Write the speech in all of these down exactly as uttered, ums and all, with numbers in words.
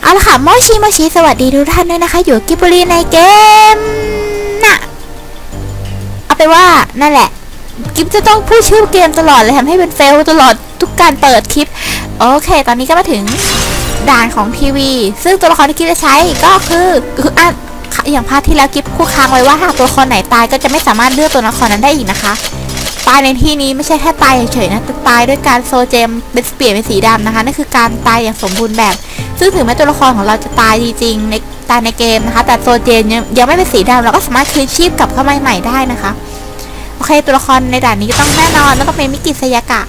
เอาละค่ะโมชิโมชิสวัสดีทุกท่านด้วยนะคะอยู่กิบบุรีในเกมน่ะเอาไปว่านั่นแหละกิบจะต้องพูดชื่อเกมตลอดเลยทำให้เป็นเฟลตลอดทุกการเปิดคลิปโอเคตอนนี้ก็มาถึงด่านของทีวีซึ่งตัวละครที่กิบจะใช้ก็คือคืออ่ะอย่างพาร์ทที่แล้วกิบคู่ค้างไว้ว่าหากตัวละครไหนตายก็จะไม่สามารถเลือกตัวละครนั้นได้อีกนะคะตายในที่นี้ไม่ใช่แค่ตายเฉยๆนะแต่ตายด้วยการโซเจมเป็นเปลี่ยนเป็นสีดำนะคะนั่นคือการตายอย่างสมบูรณ์แบบซึ่งถึงแม้ตัวละครของเราจะตายจริงๆในตายในเกมนะคะแต่โซเจนยังยังไม่เป็นสีดำเราก็สามารถคืนชีพกลับเข้ามาใหม่ได้นะคะโอเคตัวละครในด่านนี้ก็ต้องแน่นอนแล้วก็เป็นมิกิสยากะ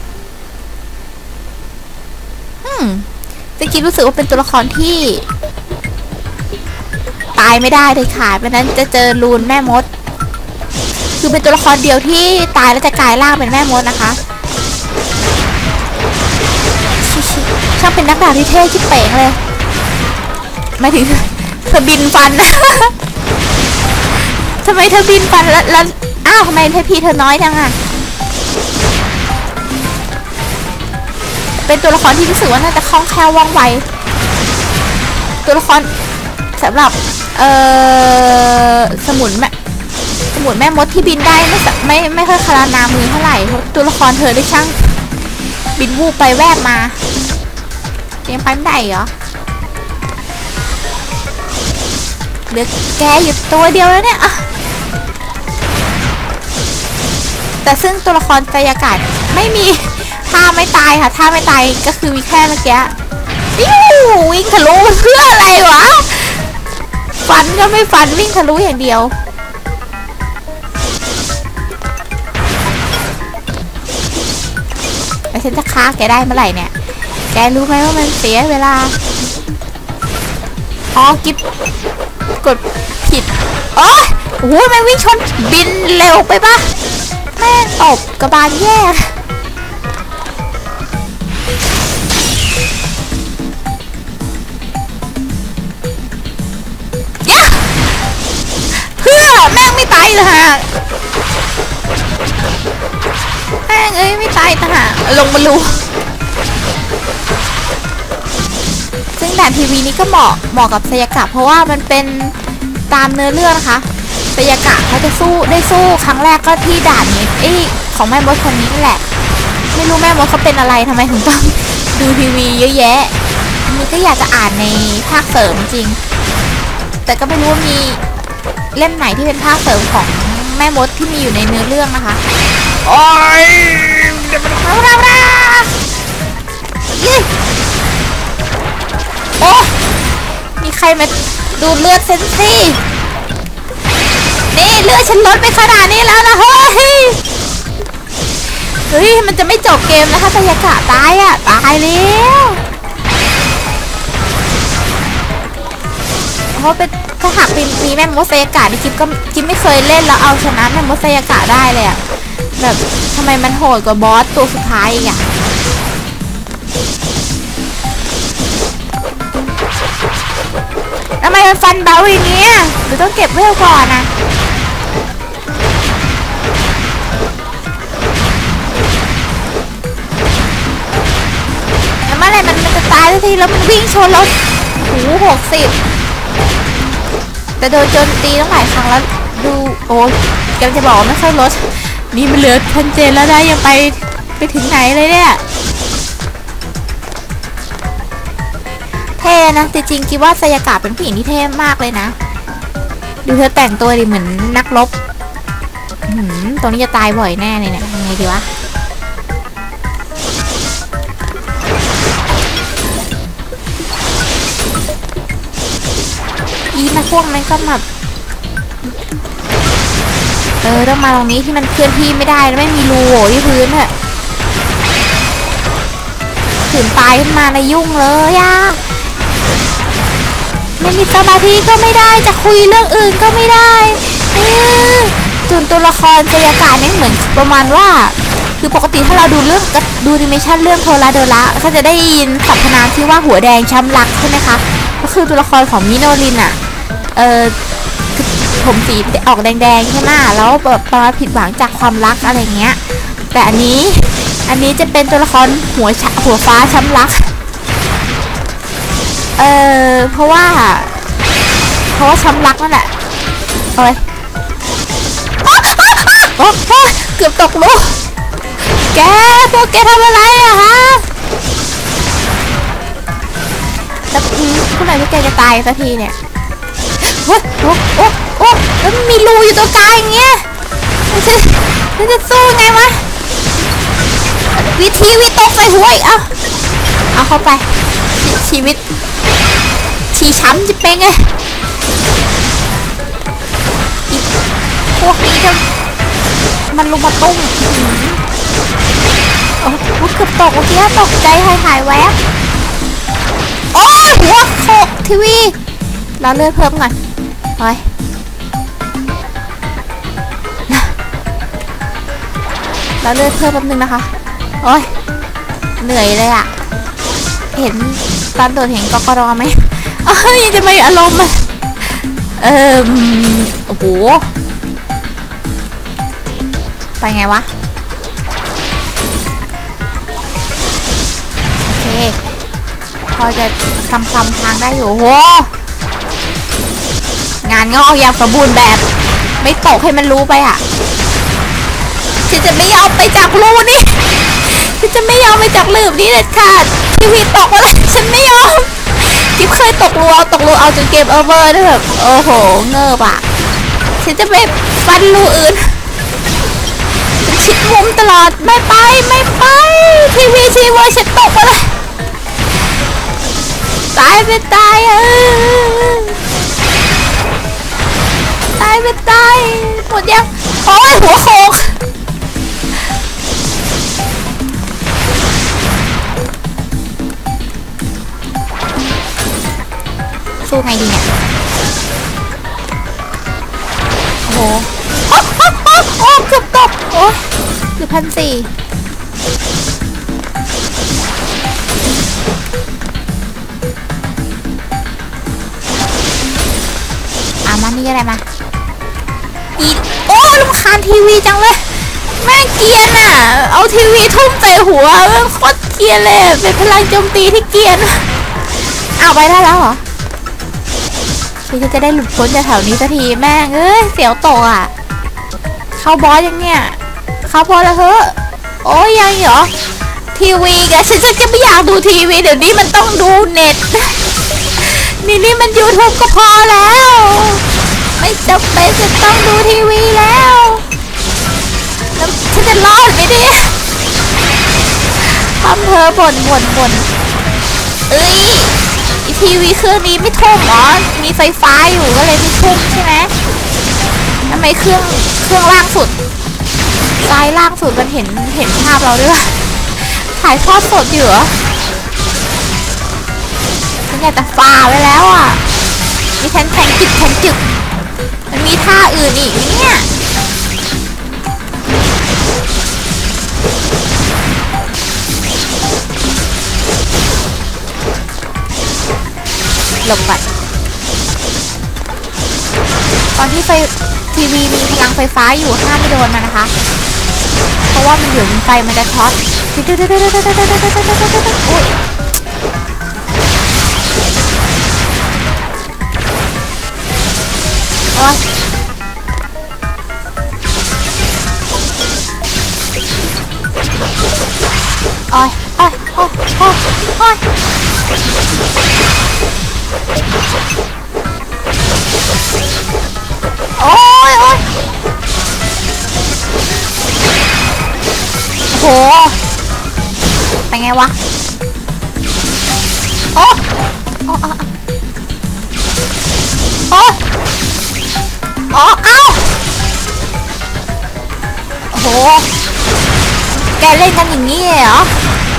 อืมซึ่งกิ๊บรู้สึกว่าเป็นตัวละครที่ตายไม่ได้เลยค่ะเพราะนั้นจะเจอรูนแม่มดคือเป็นตัวละครเดียวที่ตายแล้วจะกลายร่างเป็นแม่มดนะคะช่างเป็นนักดาบที่เท่ชิบเป๋งเลยไม่ถึงเธอบินฟัน ทำไมเธอบินฟันแล้วแล้วอ้าวทำไมเทพีเธอน้อยจังอะเป็นตัวละครที่รู้สึกว่าน่าจะคล่องแคล่วว่องไวตัวละครสำหรับเอ่อสมุนแม่สมุนแม่มดที่บินได้ไม่ไม่ไม่ค่อยคลานามือเท่าไหร่ตัวละครเธอได้ช่างบินวูบไปแวบมายังไปไม่ได้เหรอเหลือแกอยู่ตัวเดียวแล้วเนี่ยแต่ซึ่งตัวละครกายากาศไม่มีท่าไม่ตายค่ะท่าไม่ตายก็คือมีแค่เมื่อกี้วิ่งทะลุเพื่ออะไรวะฟันก็ไม่ฟันวิ่งทะลุอย่างเดียวแล้วฉันจะฆ่าแกได้เมื่อไหร่เนี่ยแกรู้ไหมว่ามันเสียเวลาอ๋อกิ๊บกดผิดโอ้ยโอ้โหมันวิ่งชนบินเร็วไปปะแม่ตบกระบาลแย่ยะเพื่อแม่งไม่ตายเลยฮะแม่งเอ้ยไม่ตายทหารลงมาลูซึ่งด่านทีวีนี้ก็เหมาะเหมาะกับสยากะเพราะว่ามันเป็นตามเนื้อเรื่องนะคะสยากะเขาจะสู้ได้สู้ครั้งแรกก็ที่ด่านนี้ไอ้ของแม่มดคนนี้นั่นแหละไม่รู้แม่มดเขาเป็นอะไรทำไมถึงต้องดูทีวีเยอะแยะมีก็อยากจะอ่านในภาคเสริมจริงแต่ก็ไม่รู้ว่ามีเล่มไหนที่เป็นภาคเสริมของแม่มดที่มีอยู่ในเนื้อเรื่องนะคะโอ้ยเดี๋ยวมันเข้าเราละโอ้มีใครมาดูเลือดเซนซี่นี่เลือดฉันลดไปขนาดนี้แล้วนะเฮ้ยเฮ้ยมันจะไม่จบเกมนะคะสยากะตายอ่ะตายแล้วเพราะเป็นถ้าหากเป็นมีแม่มดสยากะนี่กิ๊บก็กิ๊บไม่เคยเล่นแล้วเอาชนะแม่มดสยากะได้เลยอ่ะแบบทำไมมันโหดกว่าบอสตัวสุดท้ายอีกอ่ะทำไมมันฟันเบาอย่างเงี้ยหรือต้องเก็บเวลก่อนนะเมื่อไหร่มันมันจะตายสักทีแล้วมันวิ่งชนรถหูหกสิบแต่โดนโจมตีตั้งหลายครั้งแล้วดูโอ้ยกำลังจะบอกว่าไม่ค่อยลดนี่มันเหลือพันเจนแล้วได้ยังไปไปถึงไหนเลยเนี่ยเท่นะจริงๆคิดว่าสยากะเป็นผู้หญิงที่เท่มากเลยนะดูเธอแต่งตัวดิเหมือนนักรบหืมตรงนี้จะตายบ่อยแน่เลยเนี่ยยังไงดีวะอีมาพวกนั้นก็แบบเออต้องมาตรงนี้ที่มันเคลื่อนที่ไม่ได้แล้วไม่มีรูโหว่ที่พื้นอะถึงตายขึ้นมาในยุ่งเลยอะไม่มีสมาธิก็ไม่ได้จะคุยเรื่องอื่นก็ไม่ได้จนตัวละครสยากะนี่เหมือนประมาณว่าคือปกติถ้าเราดูเรื่องดูแอนิเมชั่นเรื่องโทราเดระก็จะได้ยินสรรพนามที่ว่าหัวแดงช้ำรักใช่ไหมคะก็คือตัวละครของมิโนรินอะเออผมสีออกแดงๆใช่ไหมแล้วแบบประมาณผิดหวังจากความรักอะไรเงี้ยแต่อันนี้อันนี้จะเป็นตัวละครหัวหัวฟ้าช้ำรักเอออเพราะว่าเพราะว่าช้ำรักนั่นแหละโอ้ยโอ้เกือบตกลูกแกพวกแกทำอะไรอะฮะแล้วเมื่อไหร่ที่แกจะตายสักทีเนี่ยโอ้โอ้โอ้โอ้แล้วมีรูอยู่ตรงกลางอย่างเงี้ยมันจะมันจะสู้ไงวะวิธีวิตกใส่หัวอีกเอาเอาเข้าไปชีวิตชีช้ำจะเป็นไงพวกนี้จะมันลุมมาตุ้มโอ้โหเกือบตกเมื่อกี้ตกใจหายหายแวบโอ้ยหัวโขกทีวีเราเลือดเพิ่มก่อนไปเราเลือดเพิ่มแป๊บนึงนะคะโอ้ยเหนื่อยเลยอะเห็นตอนโดดเห็นกกรไหมเอ้ยยังจะไม่อารมณ์เออโอ้โหไปไงวะโอเคพอจะคำคำทางได้อยู่โหงานงอกอย่างสมบูรณ์แบบไม่ตกให้มันรู้ไปอ่ะฉันจะไม่ยอมไปจากรูนี่ฉันจะไม่ยอมไปจากลืมนี้เด็ดขาดทีวีตกมาเลยฉันไม่ยอมกิ๊บเคยตกรูเอาตกรูเอาจนเกมโอเวอร์ด้วยแบบโอ้โหเงือบอ่ะฉันจะไปฟันรูอื่นชิดมุมตลอดไม่ไปไม่ไปทีวีชีเวอร์ฉันตกมาเลยตายไปตายเออตายไปตายหมดยังโอ้ยหัวโขกสู้ไงดีเนี่ยโอ้โหโอ้โอ้โอ้โอ้เกือบตกโอ้ยคือพันสี่อ่ะมานี่อะไรมาอีโอ้รำคาญทีวีจังเลยแม่งเกียนอ่ะเอาทีวีทุ่มใส่หัวแม่งโคตรเกียนเลยเป็นพลังโจมตีที่เกียนเอาไปได้แล้วเหรอพี่จะได้หลุดพ้นจากแถวนี้สักทีแม่งเอ้ยเสียวตกอ่ะเข้าบอสยังเนี่ยเข้าบอสแล้วเฮ้อโอ้ยยังเหรอทีวีแกฉันจะไม่อยากดูทีวีเดี๋ยวนี้มันต้องดูเน็ตนี่นี่มันยูทูบก็พอแล้วไม่จำเป็นจะต้องดูทีวีแล้วแล้วฉันจะรอดไหมเนี่ยทำเธอบ่นบ่นบ่นเอ้ยทีวีเครื่องนี้ไม่ทุ่มหรอมีไฟฟ้าอยู่ก็เลยไม่ทุ่มใช่ไหมทำไมเครื่องเครื่องล่างสุดซ้ายล่างสุดมันเห็นเห็นภาพเราด้วยถ่ายทอดสดอยู่เหรอฉันอยากจะฝ่าไปแล้วอ่ะมีแทนแทงจึกแทงจึกมันมีท่าอื่นอีกเนี่ยหลบก่อนตอนที่ไฟทีวีมีพลังไฟฟ้าอยู่ห้ามไม่โดนมันนะคะเพราะว่ามันอยู่บนไฟมันจะช็อตโอ้ยโอ้ยโอ้ยโอ้ยโอ้ยโอ้ยโอ้ยโอ้ยโอ้ยโหไปไงวะโอ้โอ้โอ้โอ้เอ้าโอ้โหแกเล่นกันอย่างนี้เหรอ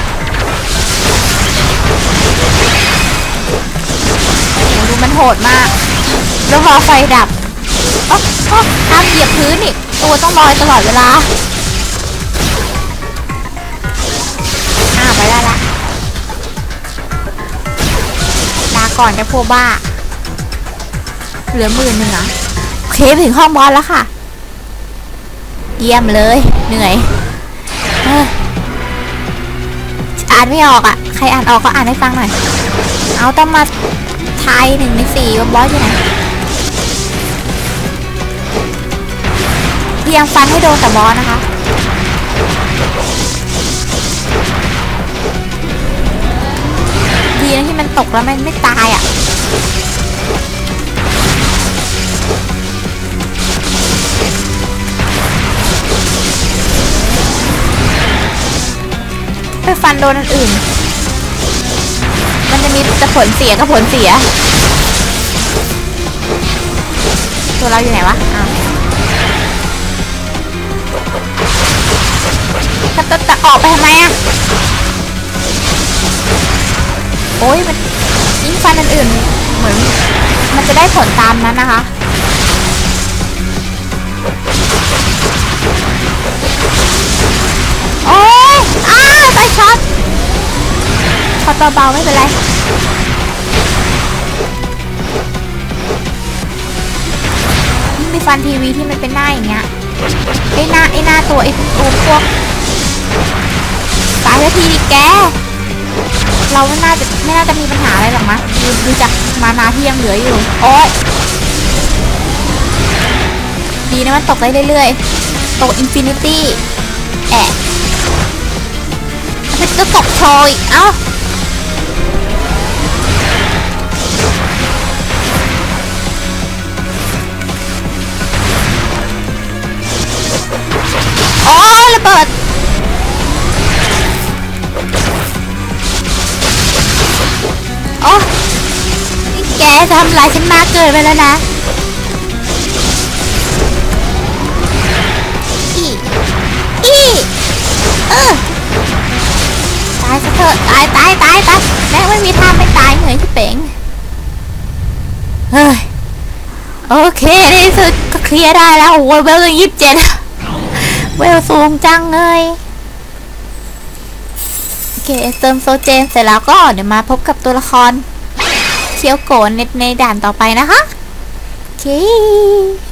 ดูมันโหดมากแล้วพอไฟดับโอ้โอ้ห้ามเหยียบพื้นอีกตัวต้องลอยตลอดเวลาอ้าวไปได้ละลาก่อนจะพวกบ้าเหลือหมื่นหนึ่งอ่ะโอเคถึงห้องบอสแล้วค่ะเยี่ยมเลยเหนื่อยอ่านไม่ออกอ่ะใครอ่านออกก็อ่านให้ฟังหน่อยเอาต้องมาทายหนึ่งในสี่ว่าบอสอยู่ไหนพยายามฟันให้โดนแต่บอสนะคะดีนะที่มันตกแล้วมันไม่ตายอ่ะไปฟันโดนอันอื่นมันจะมีแต่ผลเสียกับผลเสียตัวเราอยู่ไหนวะอ้าวถ้าจะออกไปทำไมอ่ะโอ้ยมันยิ่งฟันอันอื่นเหมือนมันจะได้ผลตามนั้นนะคะโอ้ยอ้าวไปช็อตช็อตเบาๆไม่เป็นไรมีฟันทีวีที่มันเป็นหน้าอย่างเงี้ยไอ้หน้าไอ้หน้าตัวไอ้ตัวพวกตายแล้วทีแกเราไม่น่าจะไม่น่าจะมีปัญหาอะไรหรอกมั้ยดูดูจากมานาที่ยังเหลืออยู่โอ๊ยดีนะมันตกได้เรื่อยๆตกอินฟินิตี้แอะมันจะตกโชยเอ้าโอ้ยระเบิดโอ้นี่แกทำลายฉันมากเกินไปแล้วนะอีอีเออตายซะเถอะตายตายตายตายแม่ไม่มีทางไม่ตายเหนื่อยที่เป๋งเฮ้ยโอเคในที่สุดก็เคลียร์ได้แล้วโอ้ยเวลยี่สิบเจ็ดเวลสูงจังเลยโอเคเติมโซเจนเสร็จแล้วก็เดี๋ยวมาพบกับตัวละครเคียวโกะในในด่านต่อไปนะคะโอเค